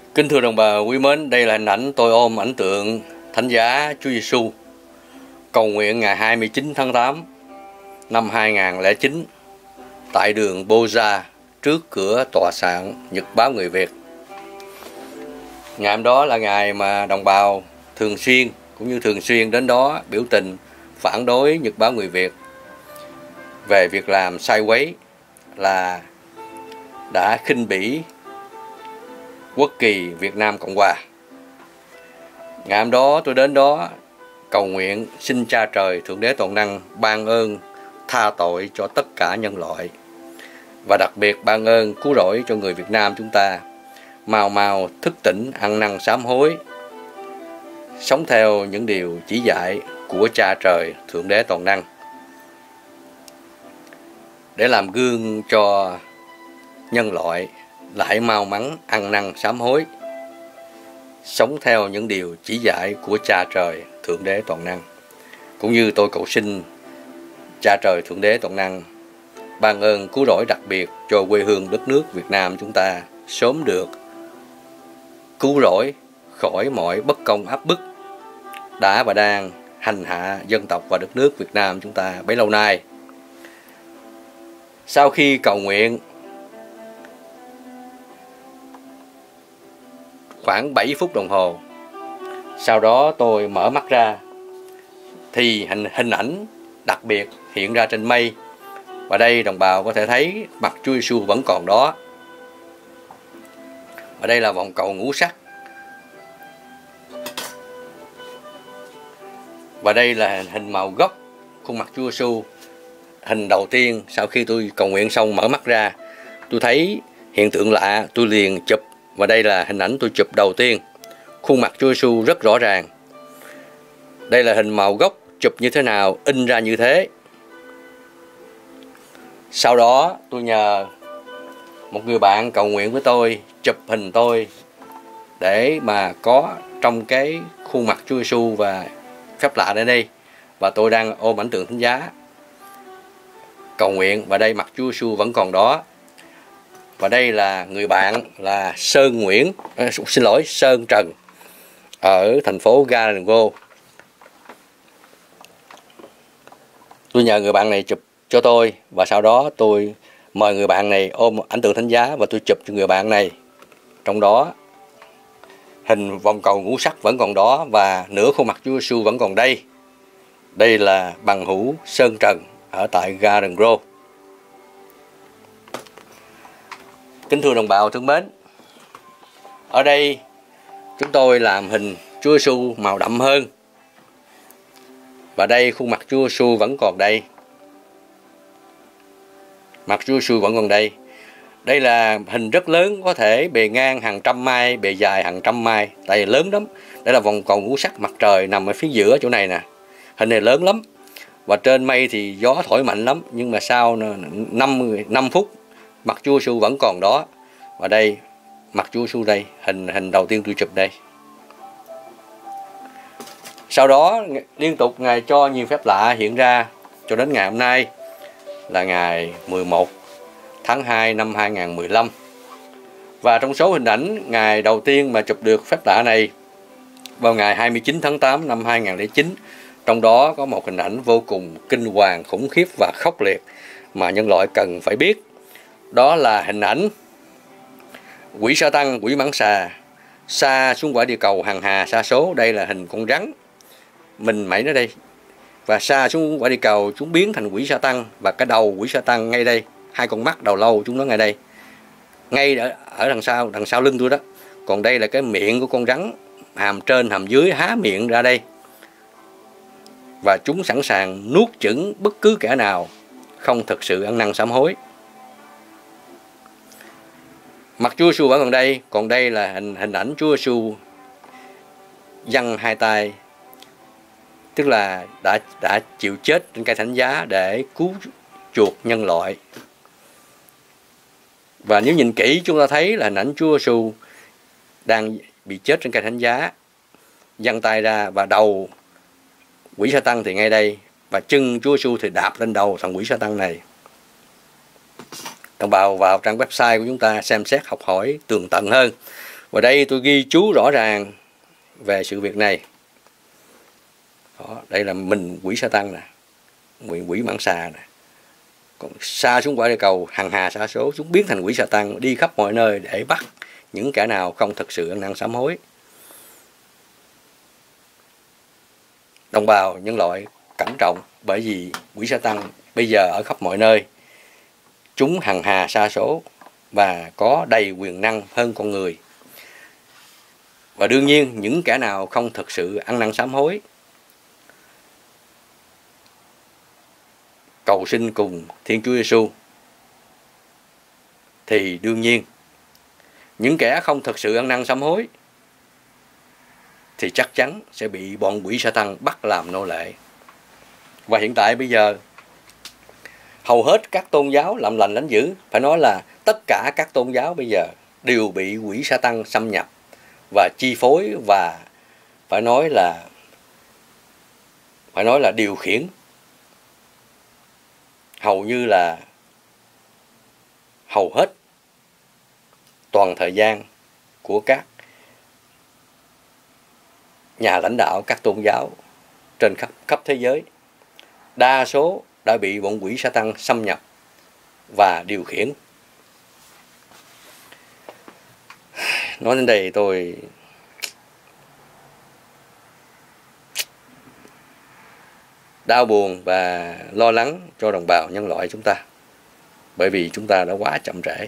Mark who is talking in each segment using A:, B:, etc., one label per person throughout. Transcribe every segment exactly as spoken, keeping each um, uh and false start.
A: Kính thưa đồng bào quý mến, đây là hình ảnh tôi ôm ảnh tượng Thánh giá Chúa Giêsu cầu nguyện ngày hai mươi chín tháng tám năm hai nghìn không trăm lẻ chín tại đường Boza trước cửa tòa soạn Nhật báo Người Việt. Ngày hôm đó là ngày mà đồng bào thường xuyên cũng như thường xuyên đến đó biểu tình phản đối Nhật báo Người Việt về việc làm sai quấy là đã khinh bỉ quốc kỳ Việt Nam Cộng Hòa. Ngày hôm đó tôi đến đó cầu nguyện xin Cha Trời Thượng Đế Toàn Năng ban ơn tha tội cho tất cả nhân loại, và đặc biệt ban ơn cứu rỗi cho người Việt Nam chúng ta mau mau thức tỉnh, ăn năn sám hối, sống theo những điều chỉ dạy của Cha Trời Thượng Đế Toàn Năng, để làm gương cho nhân loại lại mau mắn ăn năn sám hối, sống theo những điều chỉ dạy của Cha Trời Thượng Đế Toàn Năng. Cũng như tôi cầu xin Cha Trời Thượng Đế Toàn Năng ban ơn cứu rỗi đặc biệt cho quê hương đất nước Việt Nam chúng ta sớm được cứu rỗi khỏi mọi bất công áp bức đã và đang hành hạ dân tộc và đất nước Việt Nam chúng ta bấy lâu nay. Sau khi cầu nguyện khoảng bảy phút đồng hồ, sau đó tôi mở mắt ra thì hình, hình ảnh đặc biệt hiện ra trên mây, và đây đồng bào có thể thấy mặt Chúa Giêsu vẫn còn đó. Và đây là vòng cầu ngũ sắc, và đây là hình màu gốc khuôn mặt Chúa Giêsu. Hình đầu tiên sau khi tôi cầu nguyện xong mở mắt ra, tôi thấy hiện tượng lạ, tôi liền chụp, và đây là hình ảnh tôi chụp đầu tiên. Khuôn mặt Chúa Giêsu rất rõ ràng. Đây là hình màu gốc, chụp như thế nào in ra như thế. Sau đó tôi nhờ một người bạn cầu nguyện với tôi chụp hình tôi để mà có trong cái khuôn mặt Chúa Giêsu và phép lạ ở đây. Và tôi đang ôm ảnh tượng Thánh giá cầu nguyện, và đây mặt Chúa Giêsu vẫn còn đó. Và đây là người bạn là Sơn Nguyễn, à, xin lỗi Sơn Trần ở thành phố Glasgow. Tôi nhờ người bạn này chụp cho tôi, và sau đó tôi mời người bạn này ôm ảnh tượng Thánh giá và tôi chụp cho người bạn này. Trong đó hình vòng cầu ngũ sắc vẫn còn đó, và nửa khuôn mặt Chúa Giêsu vẫn còn đây. Đây là bằng hữu Sơn Trần ở tại Glasgow. Kính thưa đồng bào thân mến, ở đây chúng tôi làm hình Chúa Giêsu màu đậm hơn, và đây khuôn mặt Chúa Giêsu vẫn còn đây. Mặt Chúa Giêsu vẫn còn đây. Đây là hình rất lớn, có thể bề ngang hàng trăm mai, bề dài hàng trăm mai, tại vì lớn lắm. Đây là vòng cầu ngũ sắc, mặt trời nằm ở phía giữa chỗ này nè. Hình này lớn lắm, và trên mây thì gió thổi mạnh lắm, nhưng mà sau năm phút mặt Chúa Giêsu vẫn còn đó. Và đây mặt Chúa Giêsu đây, hình hình đầu tiên tôi chụp đây. Sau đó liên tục Ngài cho nhiều phép lạ hiện ra cho đến ngày hôm nay là ngày mười một tháng hai năm hai nghìn không trăm mười lăm. Và trong số hình ảnh ngày đầu tiên mà chụp được phép lạ này vào ngày hai mươi chín tháng tám năm hai nghìn không trăm lẻ chín, trong đó có một hình ảnh vô cùng kinh hoàng, khủng khiếp và khốc liệt mà nhân loại cần phải biết. Đó là hình ảnh quỷ sa tăng, quỷ mãng xà sa xuống quả địa cầu hằng hà sa số. Đây là hình con rắn mình mẩy nó đây, và sa xuống quả địa cầu chúng biến thành quỷ sa tăng, và cái đầu quỷ sa tăng ngay đây, hai con mắt đầu lâu chúng nó ngay đây, ngay ở, ở đằng sau đằng sau lưng tôi đó. Còn đây là cái miệng của con rắn, hàm trên hàm dưới há miệng ra đây, và chúng sẵn sàng nuốt chửng bất cứ kẻ nào không thực sự ăn năn sám hối. Mặt Chúa Giêsu vẫn còn đây. Còn đây là hình hình ảnh Chúa Giêsu giăng hai tay, tức là đã đã chịu chết trên cây thánh giá để cứu chuộc nhân loại. Và nếu nhìn kỹ chúng ta thấy là hình ảnh Chúa Giêsu đang bị chết trên cây thánh giá, giăng tay ra, và đầu quỷ sa tăng thì ngay đây, và chân Chúa Giêsu thì đạp lên đầu thằng quỷ sa tăng này. Đồng bào vào trang website của chúng ta xem xét học hỏi tường tận hơn Và đây tôi ghi chú rõ ràng về sự việc này. Đó, đây là mình quỷ Sa-tăng nè, quỷ, quỷ Mãng Xà nè. Còn sa xuống quả địa cầu hằng hà sa số, chúng biến thành quỷ Sa-tăng đi khắp mọi nơi để bắt những kẻ nào không thực sự ăn năn sám hối. Đồng bào nhân loại cẩn trọng, bởi vì quỷ Sa-tăng bây giờ ở khắp mọi nơi, chúng hằng hà sa số và có đầy quyền năng hơn con người. Và đương nhiên những kẻ nào không thực sự ăn năn sám hối, cầu xin cùng Thiên Chúa Giêsu, thì đương nhiên những kẻ không thực sự ăn năn sám hối thì chắc chắn sẽ bị bọn quỷ Sa-tăng bắt làm nô lệ. Và hiện tại bây giờ hầu hết các tôn giáo làm lành đánh dữ, phải nói là tất cả các tôn giáo bây giờ đều bị quỷ Sa-tăng xâm nhập và chi phối, và phải nói là phải nói là điều khiển hầu như là hầu hết toàn thời gian của các nhà lãnh đạo các tôn giáo trên khắp, khắp thế giới. Đa số đã bị bọn quỷ Sa-tăng xâm nhập và điều khiển. Nói đến đây tôi đau buồn và lo lắng cho đồng bào nhân loại chúng ta, bởi vì chúng ta đã quá chậm trễ.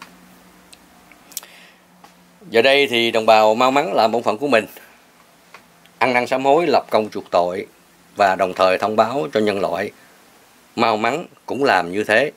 A: Giờ đây thì đồng bào mau mắn làm bổn phận của mình, ăn năn sám hối, lập công chuộc tội, và đồng thời thông báo cho nhân loại mau mắn cũng làm như thế.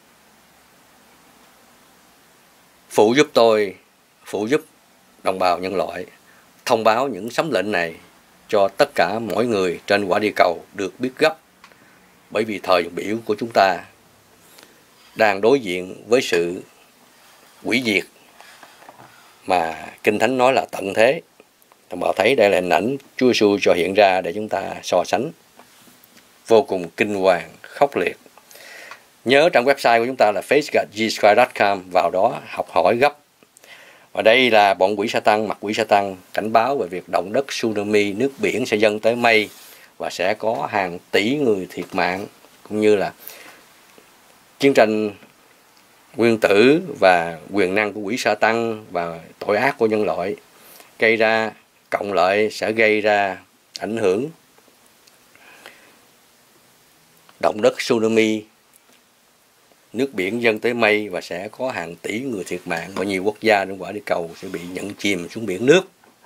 A: Phụ giúp tôi, phụ giúp đồng bào nhân loại thông báo những sấm lệnh này cho tất cả mọi người trên quả địa cầu được biết gấp, bởi vì thời biểu của chúng ta đang đối diện với sự hủy diệt mà Kinh Thánh nói là tận thế. Đồng bào thấy đây là hình ảnh Chúa Giêsu cho hiện ra để chúng ta so sánh, vô cùng kinh hoàng, khốc liệt. Nhớ trang website của chúng ta là face god jesus christ dot com, vào đó học hỏi gấp. Và đây là bọn quỷ Sa-tăng, mặt quỷ Sa-tăng cảnh báo về việc động đất tsunami, nước biển sẽ dâng tới mây và sẽ có hàng tỷ người thiệt mạng, cũng như là chiến tranh nguyên tử và quyền năng của quỷ Sa-tăng và tội ác của nhân loại gây ra, cộng lại sẽ gây ra ảnh hưởng động đất tsunami, nước biển dâng tới mây và sẽ có hàng tỷ người thiệt mạng, và nhiều quốc gia trên quả địa cầu sẽ bị nhận chìm xuống biển nước.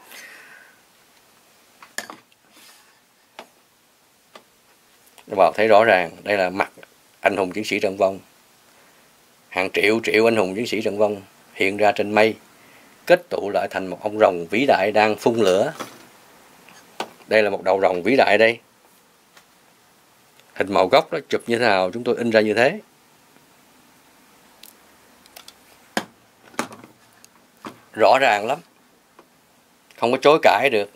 A: Các bạn thấy rõ ràng đây là mặt anh hùng chiến sĩ trận vong. Hàng triệu triệu anh hùng chiến sĩ trận vong hiện ra trên mây, kết tụ lại thành một ông rồng vĩ đại đang phun lửa. Đây là một đầu rồng vĩ đại đây. Hình màu gốc đó chụp như thế nào chúng tôi in ra như thế. Rõ ràng lắm, không có chối cãi được.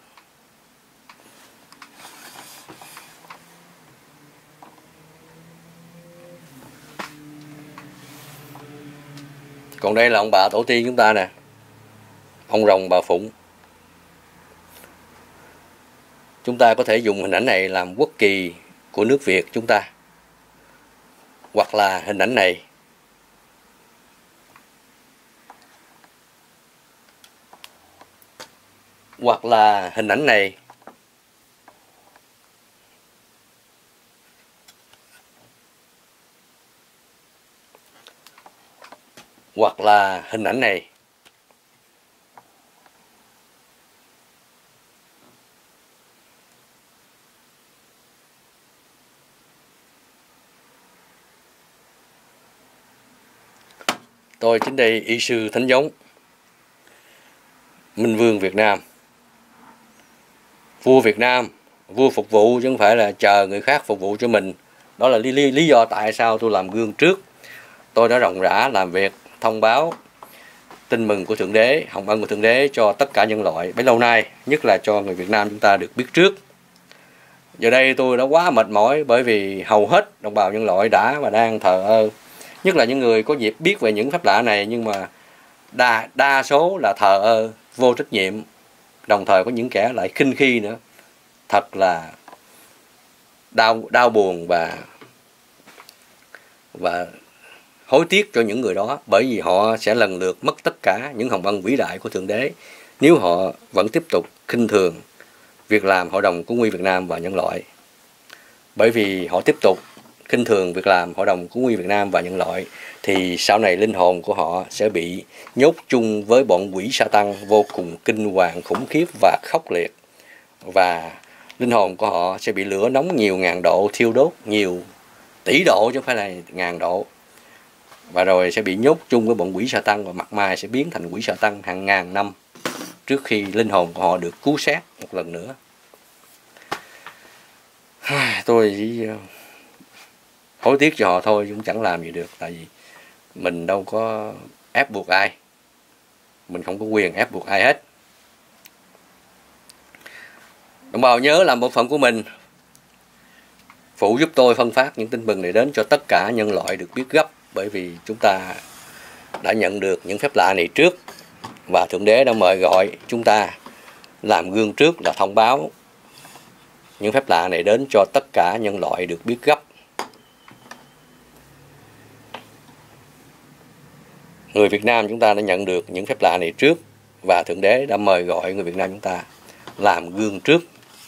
A: Còn đây là ông bà tổ tiên chúng ta nè, ông rồng bà Phụng. Chúng ta có thể dùng hình ảnh này làm quốc kỳ của nước Việt chúng ta, hoặc là hình ảnh này hoặc là hình ảnh này hoặc là hình ảnh này. Tôi chính đây y sư Thánh Giống, Minh Vương Việt Nam, vua Việt Nam, vua phục vụ chứ không phải là chờ người khác phục vụ cho mình. Đó là lý, lý, lý do tại sao tôi làm gương trước. Tôi đã rộng rã làm việc thông báo tin mừng của Thượng Đế, hồng ân của Thượng Đế cho tất cả nhân loại bấy lâu nay, nhất là cho người Việt Nam chúng ta được biết trước. Giờ đây tôi đã quá mệt mỏi, bởi vì hầu hết đồng bào nhân loại đã và đang thờ ơ, nhất là những người có dịp biết về những phép lạ này, nhưng mà đa, đa số là thờ ơ, vô trách nhiệm, đồng thời có những kẻ lại khinh khi nữa. Thật là đau đau buồn và và hối tiếc cho những người đó, bởi vì họ sẽ lần lượt mất tất cả những hồng ân vĩ đại của Thượng Đế nếu họ vẫn tiếp tục khinh thường việc làm Hội đồng Cứu nguy Việt Nam và nhân loại. Bởi vì họ tiếp tục khinh thường việc làm Hội đồng Cứu nguy Việt Nam và nhân loại thì sau này linh hồn của họ sẽ bị nhốt chung với bọn quỷ Sa-tăng vô cùng kinh hoàng, khủng khiếp và khốc liệt. Và linh hồn của họ sẽ bị lửa nóng nhiều ngàn độ thiêu đốt, nhiều tỷ độ chứ không phải là ngàn độ. Và rồi sẽ bị nhốt chung với bọn quỷ Sa-tăng và mặt mày sẽ biến thành quỷ Sa-tăng hàng ngàn năm trước khi linh hồn của họ được cứu xét một lần nữa. Tôi chỉ hối tiếc cho họ thôi, cũng chẳng làm gì được. Tại vì mình đâu có ép buộc ai, mình không có quyền ép buộc ai hết. Đồng bào nhớ làm bộ phận của mình, phụ giúp tôi phân phát những tin mừng này đến cho tất cả nhân loại được biết gấp. Bởi vì chúng ta đã nhận được những phép lạ này trước, và Thượng Đế đã mời gọi chúng ta làm gương trước là thông báo những phép lạ này đến cho tất cả nhân loại được biết gấp. Người Việt Nam chúng ta đã nhận được những phép lạ này trước, và Thượng Đế đã mời gọi người Việt Nam chúng ta làm gương trước.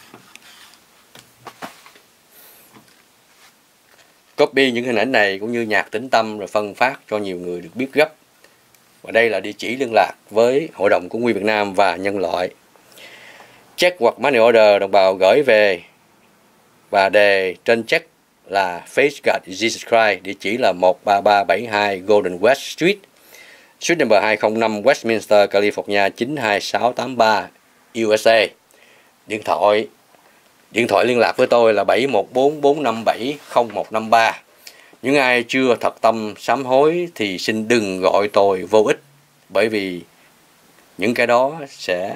A: Copy những hình ảnh này cũng như nhạc tĩnh tâm rồi phân phát cho nhiều người được biết gấp. Và đây là địa chỉ liên lạc với Hội đồng Cứu nguy Việt Nam và nhân loại. Check hoặc money order đồng bào gửi về, và đề trên check là Faith God Jesus Christ, địa chỉ là một ba ba bảy hai Golden West Street, Suite number hai không năm, Westminster, California chín hai sáu tám ba, u ét a. Điện thoại Điện thoại liên lạc với tôi là bảy một bốn bốn năm bảy không một năm ba. Những ai chưa thật tâm sám hối thì xin đừng gọi tôi vô ích, bởi vì những cái đó sẽ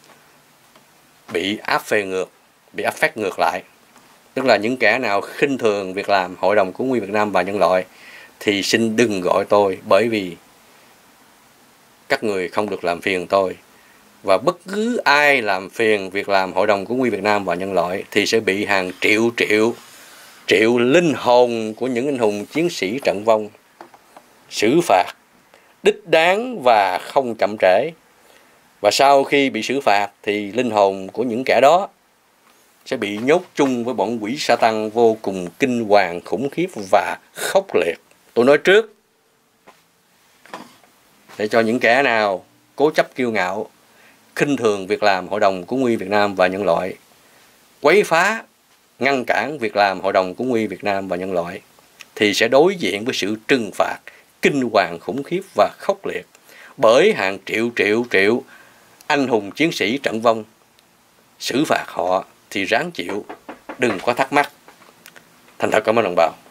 A: bị áp phê ngược, bị áp phách ngược lại. Tức là những kẻ nào khinh thường việc làm Hội đồng Cứu nguy Việt Nam và nhân loại thì xin đừng gọi tôi, bởi vì các người không được làm phiền tôi. Và bất cứ ai làm phiền việc làm Hội đồng Cứu nguy Việt Nam và nhân loại thì sẽ bị hàng triệu triệu triệu linh hồn của những anh hùng chiến sĩ trận vong xử phạt đích đáng và không chậm trễ. Và sau khi bị xử phạt thì linh hồn của những kẻ đó sẽ bị nhốt chung với bọn quỷ Sa-tăng vô cùng kinh hoàng, khủng khiếp và khốc liệt. Tôi nói trước, để cho những kẻ nào cố chấp kiêu ngạo, khinh thường việc làm Hội đồng Cứu nguy Việt Nam và nhân loại, quấy phá, ngăn cản việc làm Hội đồng Cứu nguy Việt Nam và nhân loại thì sẽ đối diện với sự trừng phạt kinh hoàng, khủng khiếp và khốc liệt bởi hàng triệu triệu triệu anh hùng chiến sĩ trận vong xử phạt họ thì ráng chịu, đừng có thắc mắc. Thành thật cảm ơn đồng bào.